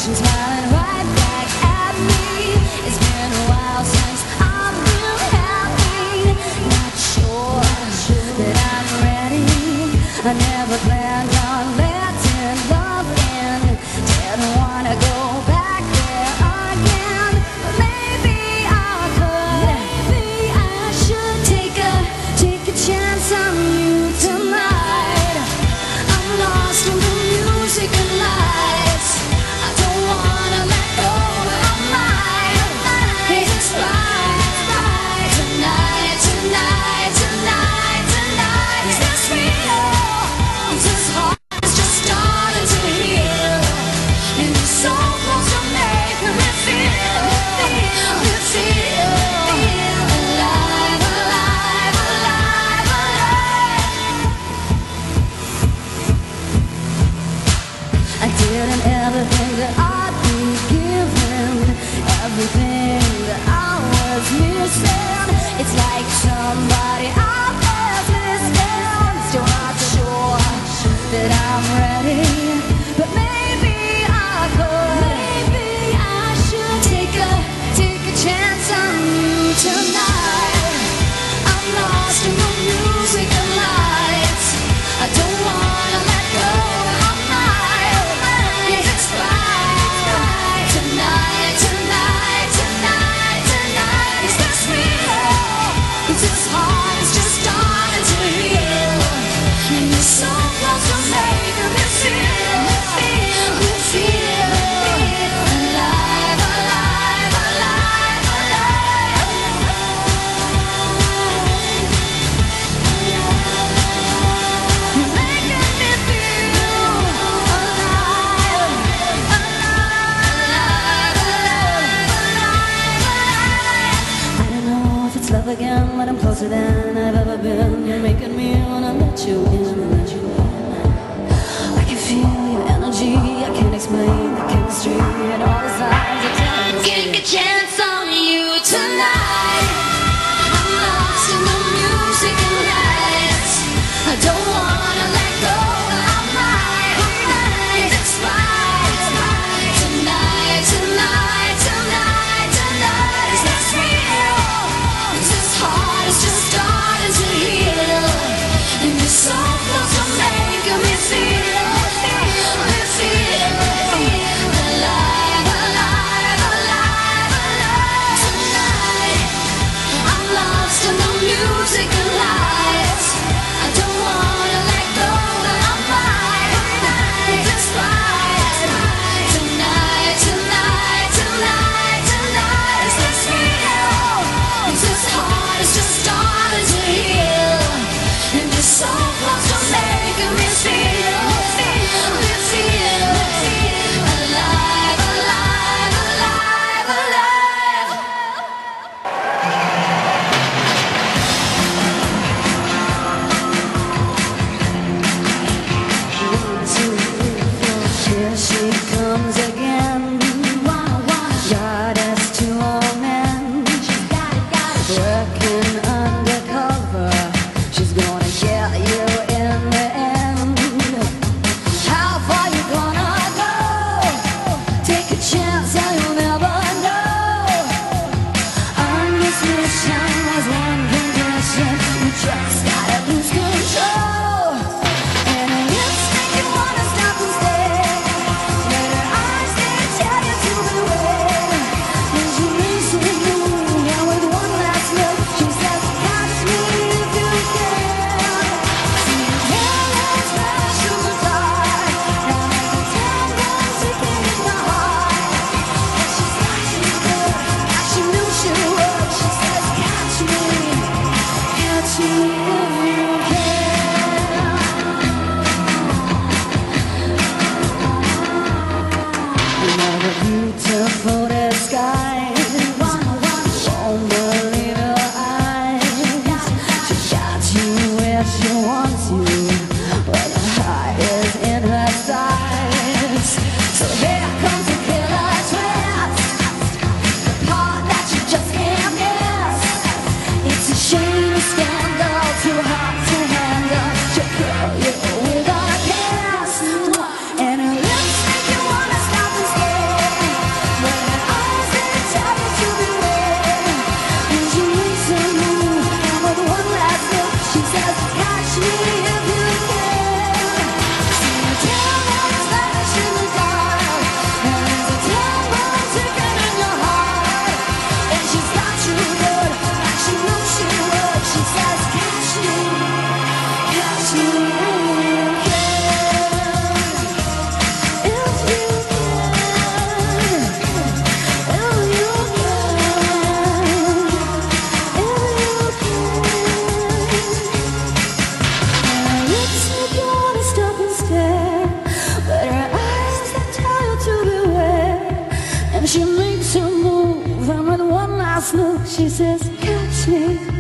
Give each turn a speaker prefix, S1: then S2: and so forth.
S1: reflection smiling right back at me. It's been a while since I've been happy. Not sure that I'm ready. I never planned on letting love in. Didn't wanna go back there again. But maybe I could. Maybe I should take a chance on you tonight. I'm lost in the music and lights. I don't wanna let go of mine. It's right tonight, tonight, tonight, tonight. Is this real? Is this heart is just starting to heal? And you're so close to making me feel alive, alive, alive, alive. I didn't ever think that I'd be given everything that I was missing. It's like somebody out there's listening. Still not sure that I'm ready, but maybe I could. Maybe I should take a chance on you tonight. I'm lost in the music and lights. I don't wanna let go of mine. It's right tonight, tonight, tonight, tonight. Is this real? Is this heart is just starting to heal? And you're so close to making me feel alive, alive, alive, alive. You're making me feel alive, alive, alive, alive. I don't know if it's love again, but I'm closer than I've ever been. You're making me wanna let you in, let you in. I can feel your energy, I can't explain the chemistry and all the signs are telling me. Getting a chance on you tonight. I'm lost in the music and lights. I don't wanna let go of mine. It's right tonight, tonight, tonight, tonight. Is this real? Is this heart is just starting to heal? And you're so close to making me feel alive, alive, She makes a move, and with one last look, she says, catch me.